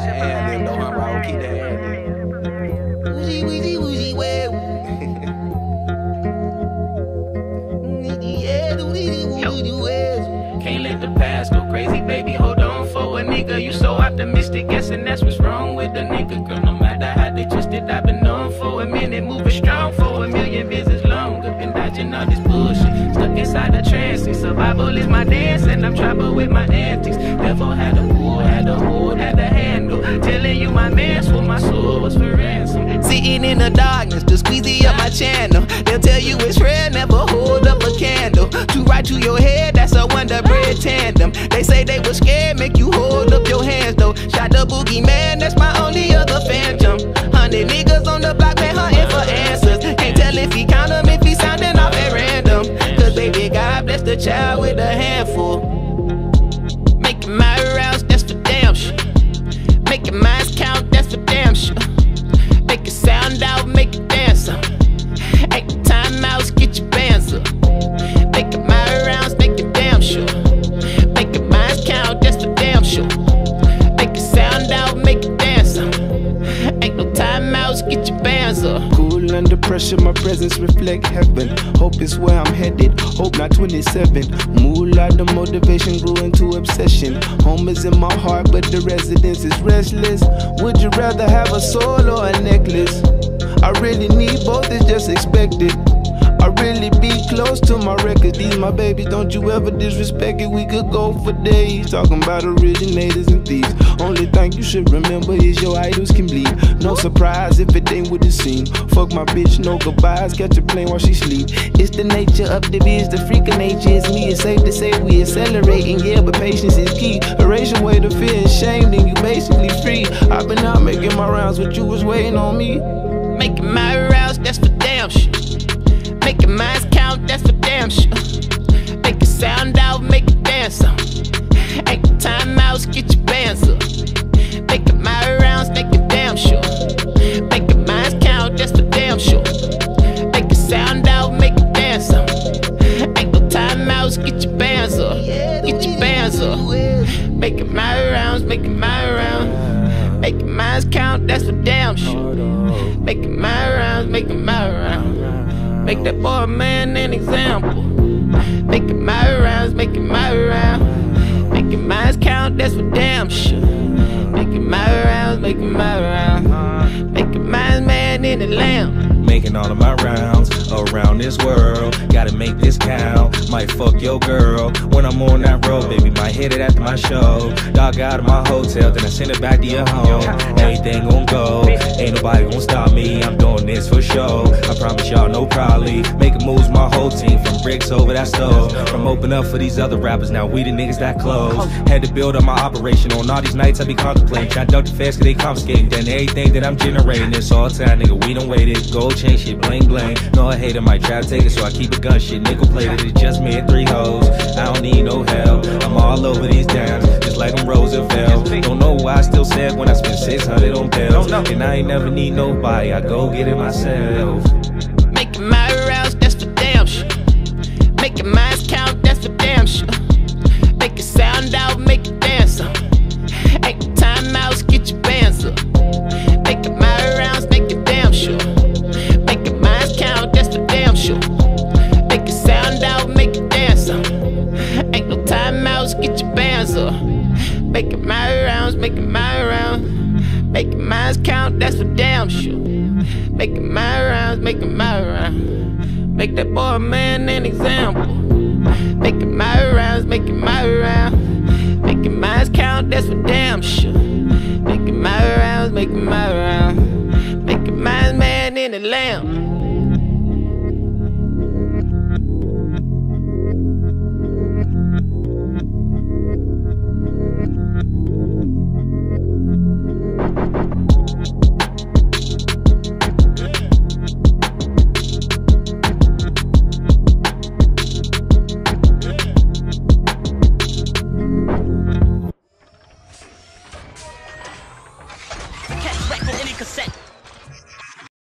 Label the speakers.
Speaker 1: ad-lib though, huh, bro? Keep that ad-lib. Woozy, woozy, woozy, web.
Speaker 2: Can't let the past go crazy, baby. Hold on for a nigga. You so optimistic, guessing that's what's wrong with the nigga. Girl, no matter how they twisted, I've been on for a minute. Moving strong for a million visits longer. Been dodging all this bullshit. Stuck inside the trance. Survival is my dance, and I'm trouble with my antics. Devil had a pull, had a hold, had a handle. Telling you my man swore my soul was for ransom.
Speaker 3: Sitting in the darkness to squeezy up my channel. They'll tell you it's rare, never hold up a candle. Too right to your head, that's a Wonder Bread tandem. They say they were scared, make you hold up your hands though. Shot the boogeyman, that's my only other phantom. 100 niggas on the block, man, hunting for answers. Can't tell if he count them, if he sounding off at random. Cause baby, God bless the child with a handful. Making my rounds, that's for damn sure. Making mines count, that's for damn sure. Make it sound out, make it dance up. Ain't the time out, get your bands up. Making my rounds, make it damn sure. Making mines count, that's for damn sure. Make it sound out, make it dance up. Ain't no time out, get your bands up.
Speaker 4: Cool under pressure, my presence reflect heaven. Hope is where I'm headed, hope not 27. Moolah, the motivation grew into obsession. Home is in my heart, but the residence is restless. Would you rather have a soul or a necklace? I really need both, it's just expected. I really be close to my records. These my babies, don't you ever disrespect it. We could go for days talking about originators and thieves. Only thing you should remember is your idols can bleed. No surprise if it ain't what it seem. Fuck my bitch, no goodbyes, catch a plane while she sleep. It's the nature of the biz, the freak of nature is me. It's safe to say we accelerating, yeah, but patience is key. Erase away the fear and shame, then you basically free. I've been out making my rounds, but you was waiting on me.
Speaker 3: Making my rounds, that's for damn sure. Making mines count, that's for damn sure. Make it sound out, make it dance up. Ain't the time out, get your bands up. Making my rounds, make it damn sure. Making mines count, that's for damn sure. Make it sound out, make it dance up. Ain't no time out, get your bands up. Get your bands up. Making my rounds, making my rounds. Making mines count, that's for damn sure. Making my rounds, making my rounds. Make that boy man an example. Making my rounds, making my rounds. Making mines count, that's for damn sure. Making my rounds, making my rounds. Making mines man in the lamb.
Speaker 5: Making all of my rounds around this world. Gotta make this count. Might fuck your girl when I'm on that road, baby. Might hit it after my show. Dog out of my hotel, then I send it back to your home. Everything gon' go. Ain't nobody gon' stop me. I'm doing this for show. I promise y'all, no probably. Making moves, my whole team from bricks over that stove. From open up for these other rappers, now we the niggas that close. Had to build up my operation on all these nights I be contemplating. Try to duck the fast cause they confiscating. Then everything that I'm generating, it's all time, nigga. We done waited. Gold chain shit, bling bling. No, I hate it, might try to take it, so I keep a gun shit. Nickel plated, it's just me and 3 hoes. I don't need no help. I'm all over these downs, just like I'm Roosevelt. Don't know why I still sad when I spend 600 on bills. And I ain't never need nobody, I go get it myself.
Speaker 3: Making my rounds, that's for damn sure. Making mines count, that's for damn sure. Make it sound out, make it dance up. Ain't the time out, get your bands up. Making my rounds, make it damn sure. Making mines count, that's for damn sure. Make it sound out, make it dance up. Ain't no time out, get your bands up. Making my rounds, making my rounds. Making mines count, that's for damn sure. Making my rounds, making my rounds. Make that boy man an example. Making my rounds, making my rounds.